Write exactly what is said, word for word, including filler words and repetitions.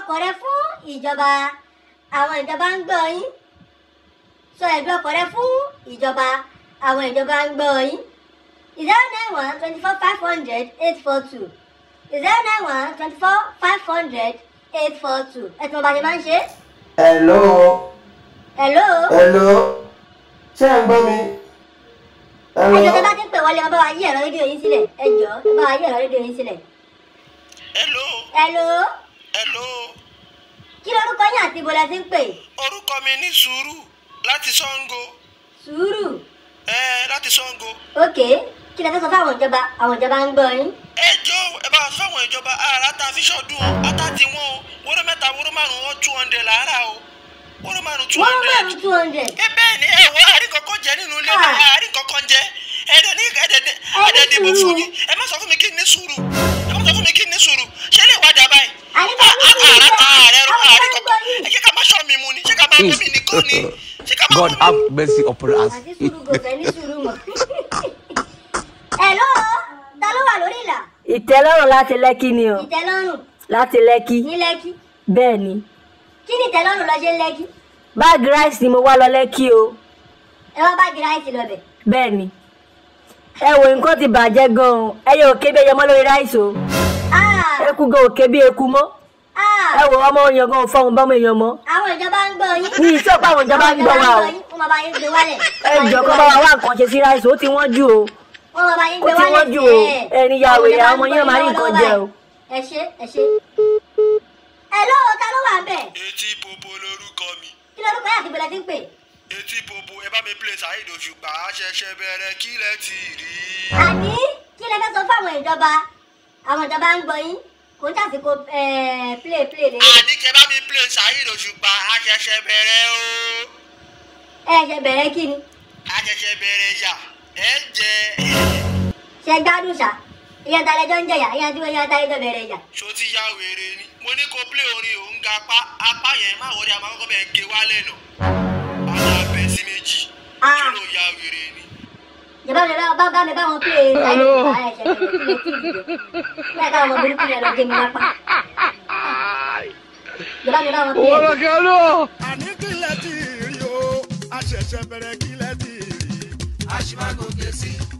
ọkọ̀ rẹ fún ìjọba àwọn ìjọba ń gbọ́ yín sọ ẹ̀dùn ọkọ̀ rẹ fún ìjọba àwọn ìjọba ń gbọ́ yín zero nine one twenty four five hundred eight four two zero nine one twenty four five hundred eight four two ẹ tí mo bá ṣe máa ń ṣe. hello. hello. hello. ṣé ẹ ń gbọ́ mi. ẹjọ́ tó bá ti ń pè wọlé wọn bá wa yí ẹ̀rọ rédíò yín sílẹ̀ ẹjọ́ tó bá wa yí ẹ̀rọ rédíò yín sílẹ̀. hello. hello. hello. kí lorúkọ yín àti ibo lẹ ti ń pè. orúkọ mi ní sùúrù láti Ṣàngó. sùúrù. ẹ láti Ṣàngó. ok kí lẹ fẹ́ sọ fáwọn ìjọba àwọn ìjọba ń gbọ́ yín. ẹ jọ ẹ bá sọ fáwọn ìjọba ara tá a fi ṣọdún ata ti wọn o wóró mẹ́ta wóró márùn wọn two hundred lára o wóró márùn two hundred. wóró márùn two hundred. ẹ bẹ́ẹ̀ ni ẹ wọ àárín kankan jẹ nínú ilé náà àárín kankan jẹ ẹ̀ẹ́dẹ̀ ní ẹ̀ẹ́dẹ̀ ẹ̀ẹ́dẹ̀ dìbò fún yín ẹ má sọ fún mi kí n ní sùúrù ẹ má sọ fún mi kí n ní sùúrù ṣé lè wá dàbá yìí. God have mercy upon us. Hello, ta ló wà lórí ìlà? Ìtẹ́lọ́rùn láti Lẹ́kí ni o. Ìtẹ́lọ́rùn. Láti Lẹ́kí. Ní Lẹ́kí. Bẹ́ẹ̀ ni. Kí ni ìtẹ́lọ́rùn lọ ṣe ń Lẹ́kí? Báàgì ráìsì ni mo wá lọ Lẹ́kí o. Ẹ wá báàgì ráìsì lọ bẹ̀. Bẹ́ẹ̀ ni. Ẹ wo nǹkan ti bàjẹ́ gan-an. Ẹyẹ òkè bí ẹyẹ mọ́ lórí ráìsì o. Eku gan òkè bí eku mọ́. Ẹ wo ọmọ èèyàn gan fọ́hùn bọ́mọ èèyàn mọ́. Àwọn ìjọba ń gbọ́ yín. Ní ìṣọ́pọ̀ àwọn ìjọba ń gbọ́ wa o. Wọ́n máa bá yín gbé wálẹ̀. Ẹ jọ kọ́ bá wa wá nǹkan ṣe sí ráìsì ó ti wọ́n jù o. Wọ́n máa bá yín gbé Ó ti wálẹ̀. wọ́n jù o. Ẹni ya wèrè àwọn ọmọ yẹn máa rí nǹkan jẹ o. Ẹ ṣé ẹ ṣé. Hello, ta ló wà bẹ̀? Etí Popo lorúkọ mi. Kí lorúkọ yà àti bẹ̀rẹ̀ ti ń pè? Etí Popo ẹ bá mi play Saheed Osupa ṣẹ̀ṣẹ̀ bẹ̀rẹ̀ kí lẹ ti rí. Àní kí lẹ fẹ́ sọ fáwọn ìjọba àwọn ìjọba ń gbọ́ yín kò ń tàsíkò play play lè. àní kẹ bá mi play Saheed Osupa ṣẹ̀ṣẹ̀ bẹ̀rẹ̀ o. ẹ ṣe bẹ̀rẹ̀ kí ni. ṣẹ̀ṣẹ̀ bẹ̀rẹ̀ yà ẹ jẹ. ṣe gbádùn ṣá ìyá ta lẹjọ ń jẹyà ìyá tí wọn yá ta lẹjọ bẹ̀rẹ̀ yà. ṣó ti ya wèrè ni mo ní kó play orin òun ga apá apá yẹn má wọlé àmọ́ kọ́kọ́ bẹ́ẹ̀ gé wálẹ̀ nà àwọn abẹ́ sí méjì ṣó ló ya wèrè ni. Ìjọba mi bá bá mi bá wọn pè é láì ní ìgbà ẹ̀ṣẹ̀ bẹ̀rẹ̀ kí lè tí ì dìde láì káwọn ọmọ burúkú yẹn lọ gé mi lápá. Ìjọba mi bá wọn pè é. Wọ́n kẹ́ ló. Àní kí lẹ ti rí o, a ṣẹ̀ṣẹ̀ bẹ̀rẹ̀ kí lẹ ti rí. A ṣì máa gòkè sí i.